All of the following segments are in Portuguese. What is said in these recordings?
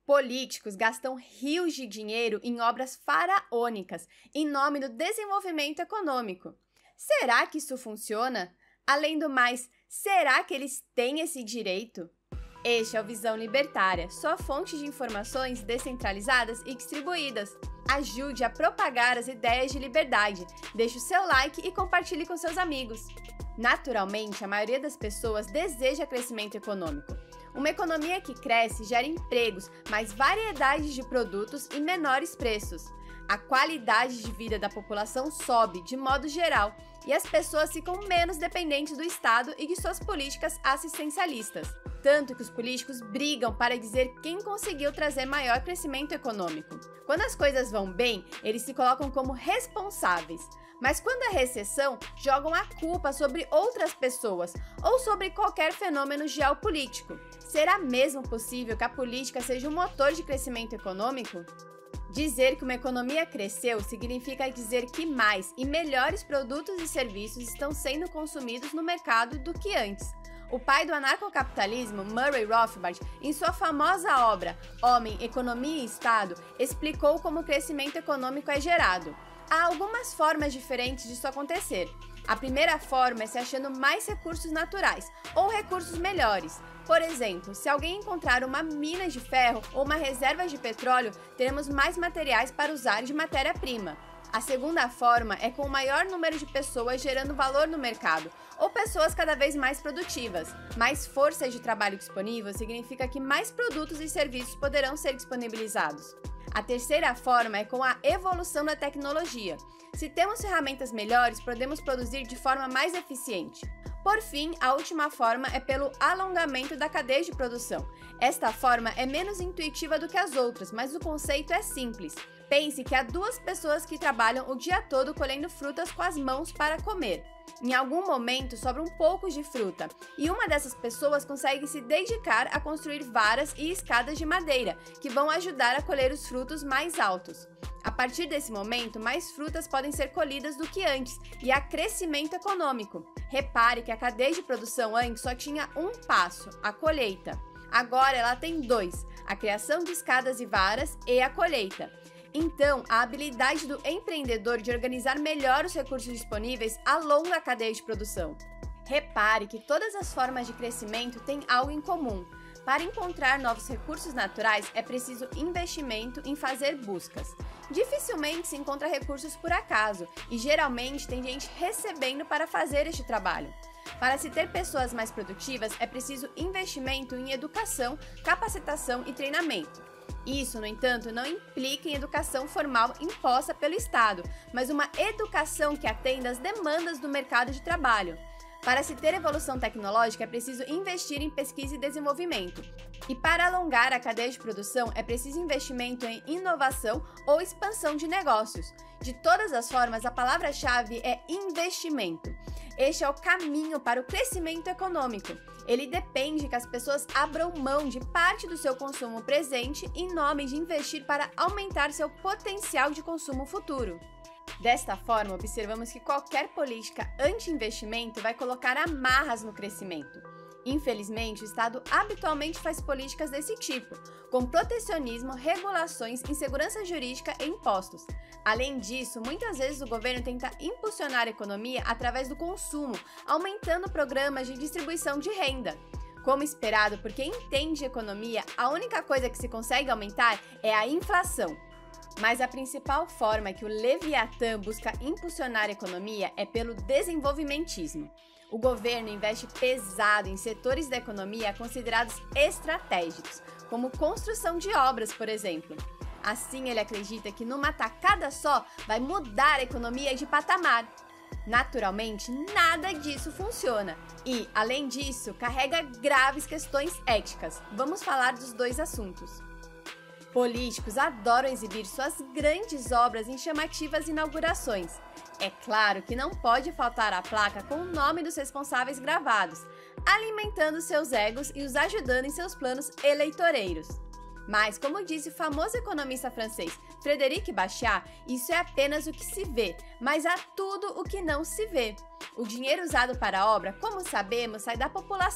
Políticos gastam rios de dinheiro em obras faraônicas em nome do desenvolvimento econômico. Será que isso funciona? Além do mais, será que eles têm esse direito? Este é o Visão Libertária, sua fonte de informações descentralizadas e distribuídas. Ajude a propagar as ideias de liberdade, deixe o seu like e compartilhe com seus amigos. Naturalmente, a maioria das pessoas deseja crescimento econômico. Uma economia que cresce gera empregos, mais variedade de produtos e menores preços. A qualidade de vida da população sobe de modo geral e as pessoas ficam menos dependentes do Estado e de suas políticas assistencialistas. Tanto que os políticos brigam para dizer quem conseguiu trazer maior crescimento econômico. Quando as coisas vão bem, eles se colocam como responsáveis. Mas quando há recessão, jogam a culpa sobre outras pessoas ou sobre qualquer fenômeno geopolítico. Será mesmo possível que a política seja um motor de crescimento econômico? Dizer que uma economia cresceu significa dizer que mais e melhores produtos e serviços estão sendo consumidos no mercado do que antes. O pai do anarcocapitalismo, Murray Rothbard, em sua famosa obra Homem, Economia e Estado, explicou como o crescimento econômico é gerado. Há algumas formas diferentes disso acontecer. A primeira forma é se achando mais recursos naturais ou recursos melhores. Por exemplo, se alguém encontrar uma mina de ferro ou uma reserva de petróleo, teremos mais materiais para usar de matéria-prima. A segunda forma é com o maior número de pessoas gerando valor no mercado, ou pessoas cada vez mais produtivas. Mais força de trabalho disponível significa que mais produtos e serviços poderão ser disponibilizados. A terceira forma é com a evolução da tecnologia. Se temos ferramentas melhores, podemos produzir de forma mais eficiente. Por fim, a última forma é pelo alongamento da cadeia de produção. Esta forma é menos intuitiva do que as outras, mas o conceito é simples. Pense que há duas pessoas que trabalham o dia todo colhendo frutas com as mãos para comer. Em algum momento sobra um pouco de fruta, e uma dessas pessoas consegue se dedicar a construir varas e escadas de madeira, que vão ajudar a colher os frutos mais altos. A partir desse momento, mais frutas podem ser colhidas do que antes, e há crescimento econômico. Repare que a cadeia de produção antes só tinha um passo, a colheita. Agora ela tem dois, a criação de escadas e varas e a colheita. Então, a habilidade do empreendedor de organizar melhor os recursos disponíveis alonga a cadeia de produção. Repare que todas as formas de crescimento têm algo em comum. Para encontrar novos recursos naturais, é preciso investimento em fazer buscas. Dificilmente se encontra recursos por acaso, e geralmente tem gente recebendo para fazer este trabalho. Para se ter pessoas mais produtivas, é preciso investimento em educação, capacitação e treinamento. Isso, no entanto, não implica em educação formal imposta pelo Estado, mas uma educação que atenda às demandas do mercado de trabalho. Para se ter evolução tecnológica, é preciso investir em pesquisa e desenvolvimento. E para alongar a cadeia de produção, é preciso investimento em inovação ou expansão de negócios. De todas as formas, a palavra-chave é investimento. Este é o caminho para o crescimento econômico. Ele depende que as pessoas abram mão de parte do seu consumo presente em nome de investir para aumentar seu potencial de consumo futuro. Desta forma, observamos que qualquer política anti-investimento vai colocar amarras no crescimento. Infelizmente, o Estado habitualmente faz políticas desse tipo, com protecionismo, regulações, insegurança jurídica e impostos. Além disso, muitas vezes o governo tenta impulsionar a economia através do consumo, aumentando programas de distribuição de renda. Como esperado, por quem entende economia, a única coisa que se consegue aumentar é a inflação. Mas a principal forma que o Leviatã busca impulsionar a economia é pelo desenvolvimentismo. O governo investe pesado em setores da economia considerados estratégicos, como construção de obras, por exemplo. Assim, ele acredita que numa tacada só vai mudar a economia de patamar. Naturalmente, nada disso funciona e, além disso, carrega graves questões éticas. Vamos falar dos dois assuntos. Políticos adoram exibir suas grandes obras em chamativas inaugurações. É claro que não pode faltar a placa com o nome dos responsáveis gravados, alimentando seus egos e os ajudando em seus planos eleitoreiros. Mas, como disse o famoso economista francês Frédéric Bastiat, isso é apenas o que se vê, mas há tudo o que não se vê. O dinheiro usado para a obra, como sabemos, sai da população.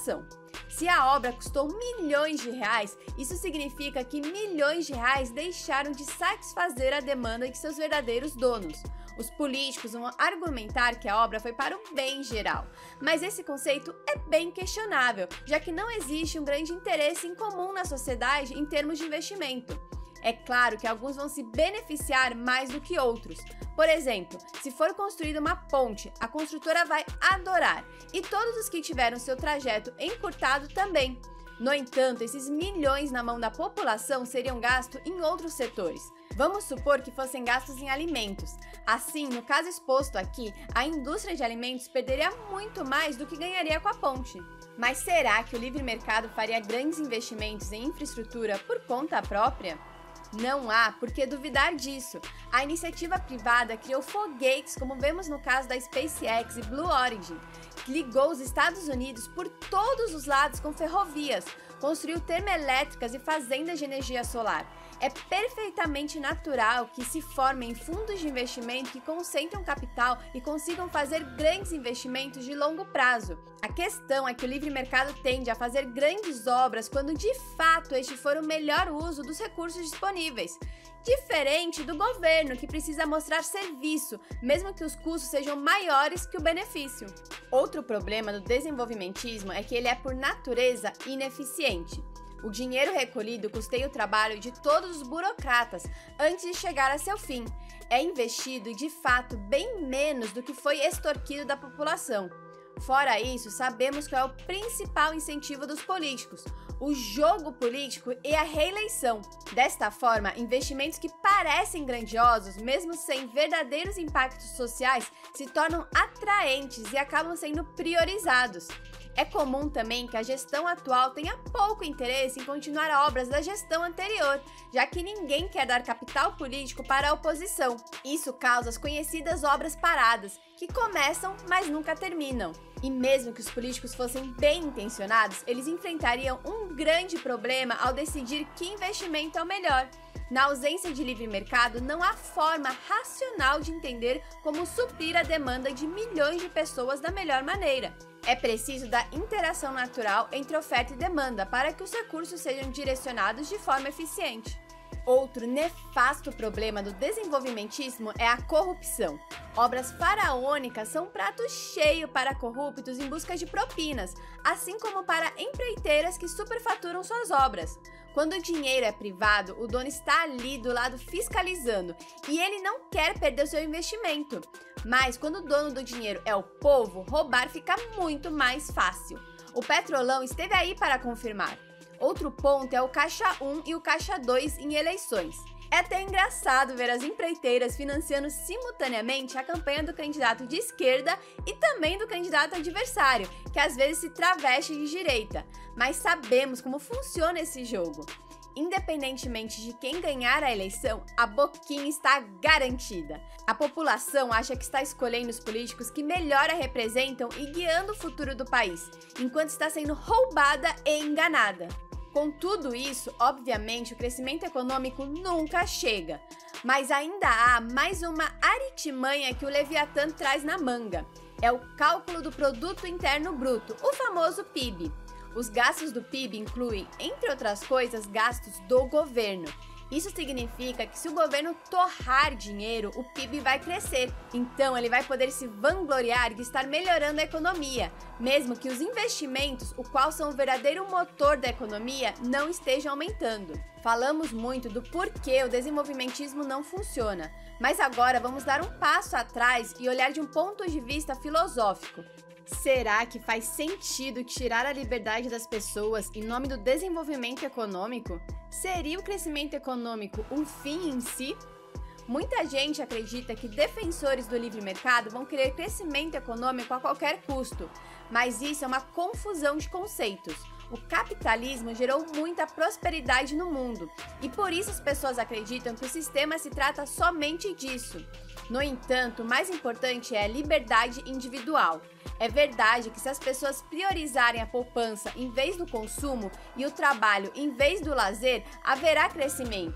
Se a obra custou milhões de reais, isso significa que milhões de reais deixaram de satisfazer a demanda de seus verdadeiros donos. Os políticos vão argumentar que a obra foi para o bem geral, mas esse conceito é bem questionável, já que não existe um grande interesse em comum na sociedade em termos de investimento. É claro que alguns vão se beneficiar mais do que outros. Por exemplo, se for construída uma ponte, a construtora vai adorar, e todos os que tiveram seu trajeto encurtado também. No entanto, esses milhões na mão da população seriam gastos em outros setores. Vamos supor que fossem gastos em alimentos. Assim, no caso exposto aqui, a indústria de alimentos perderia muito mais do que ganharia com a ponte. Mas será que o livre mercado faria grandes investimentos em infraestrutura por conta própria? Não há por que duvidar disso. A iniciativa privada criou foguetes, como vemos no caso da SpaceX e Blue Origin, que ligou os Estados Unidos por todos os lados com ferrovias, construiu termoelétricas e fazendas de energia solar. É perfeitamente natural que se formem fundos de investimento que concentram capital e consigam fazer grandes investimentos de longo prazo. A questão é que o livre mercado tende a fazer grandes obras quando de fato este for o melhor uso dos recursos disponíveis. Diferente do governo, que precisa mostrar serviço, mesmo que os custos sejam maiores que o benefício. Outro problema do desenvolvimentismo é que ele é por natureza ineficiente. O dinheiro recolhido custeia o trabalho de todos os burocratas antes de chegar a seu fim. É investido, de fato, bem menos do que foi extorquido da população. Fora isso, sabemos qual é o principal incentivo dos políticos: o jogo político e a reeleição. Desta forma, investimentos que parecem grandiosos, mesmo sem verdadeiros impactos sociais, se tornam atraentes e acabam sendo priorizados. É comum também que a gestão atual tenha pouco interesse em continuar obras da gestão anterior, já que ninguém quer dar capital político para a oposição. Isso causa as conhecidas obras paradas, que começam, mas nunca terminam. E mesmo que os políticos fossem bem intencionados, eles enfrentariam um grande problema ao decidir que investimento é o melhor. Na ausência de livre mercado, não há forma racional de entender como suprir a demanda de milhões de pessoas da melhor maneira. É preciso da interação natural entre oferta e demanda para que os recursos sejam direcionados de forma eficiente. Outro nefasto problema do desenvolvimentismo é a corrupção. Obras faraônicas são um prato cheio para corruptos em busca de propinas, assim como para empreiteiras que superfaturam suas obras. Quando o dinheiro é privado, o dono está ali do lado fiscalizando e ele não quer perder o seu investimento. Mas quando o dono do dinheiro é o povo, roubar fica muito mais fácil. O Petrolão esteve aí para confirmar. Outro ponto é o Caixa 1 e o Caixa 2 em eleições. É até engraçado ver as empreiteiras financiando simultaneamente a campanha do candidato de esquerda e também do candidato adversário, que às vezes se traveste de direita. Mas sabemos como funciona esse jogo. Independentemente de quem ganhar a eleição, a boquinha está garantida. A população acha que está escolhendo os políticos que melhor a representam e guiando o futuro do país, enquanto está sendo roubada e enganada. Com tudo isso, obviamente, o crescimento econômico nunca chega. Mas ainda há mais uma artimanha que o Leviatã traz na manga. É o cálculo do Produto Interno Bruto, o famoso PIB. Os gastos do PIB incluem, entre outras coisas, gastos do governo. Isso significa que se o governo torrar dinheiro, o PIB vai crescer. Então, ele vai poder se vangloriar de estar melhorando a economia, mesmo que os investimentos, o qual são o verdadeiro motor da economia, não estejam aumentando. Falamos muito do porquê o desenvolvimentismo não funciona, mas agora vamos dar um passo atrás e olhar de um ponto de vista filosófico. Será que faz sentido tirar a liberdade das pessoas em nome do desenvolvimento econômico? Seria o crescimento econômico um fim em si? Muita gente acredita que defensores do livre mercado vão querer crescimento econômico a qualquer custo, mas isso é uma confusão de conceitos. O capitalismo gerou muita prosperidade no mundo, e por isso as pessoas acreditam que o sistema se trata somente disso. No entanto, o mais importante é a liberdade individual. É verdade que se as pessoas priorizarem a poupança em vez do consumo e o trabalho em vez do lazer, haverá crescimento.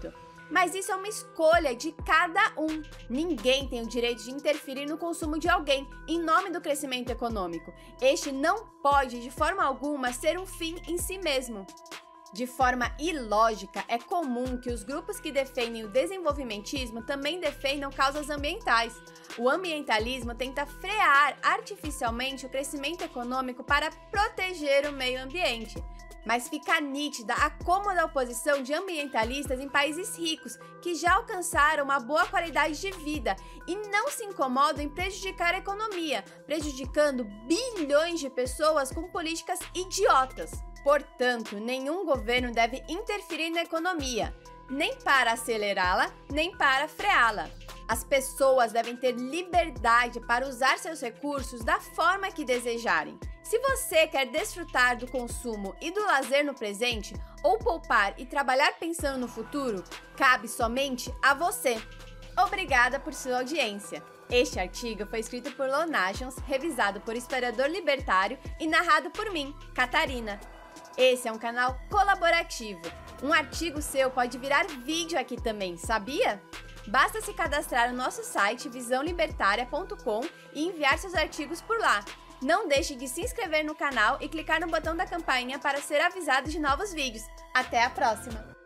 Mas isso é uma escolha de cada um. Ninguém tem o direito de interferir no consumo de alguém em nome do crescimento econômico. Este não pode, de forma alguma, ser um fim em si mesmo. De forma ilógica, é comum que os grupos que defendem o desenvolvimentismo também defendam causas ambientais. O ambientalismo tenta frear artificialmente o crescimento econômico para proteger o meio ambiente. Mas fica nítida a cômoda oposição de ambientalistas em países ricos, que já alcançaram uma boa qualidade de vida e não se incomodam em prejudicar a economia, prejudicando bilhões de pessoas com políticas idiotas. Portanto, nenhum governo deve interferir na economia, nem para acelerá-la, nem para freá-la. As pessoas devem ter liberdade para usar seus recursos da forma que desejarem. Se você quer desfrutar do consumo e do lazer no presente, ou poupar e trabalhar pensando no futuro, cabe somente a você. Obrigada por sua audiência. Este artigo foi escrito por Law Nations, revisado por historiador libertário e narrado por mim, Catarina. Esse é um canal colaborativo. Um artigo seu pode virar vídeo aqui também, sabia? Basta se cadastrar no nosso site visãolibertaria.com e enviar seus artigos por lá. Não deixe de se inscrever no canal e clicar no botão da campainha para ser avisado de novos vídeos. Até a próxima!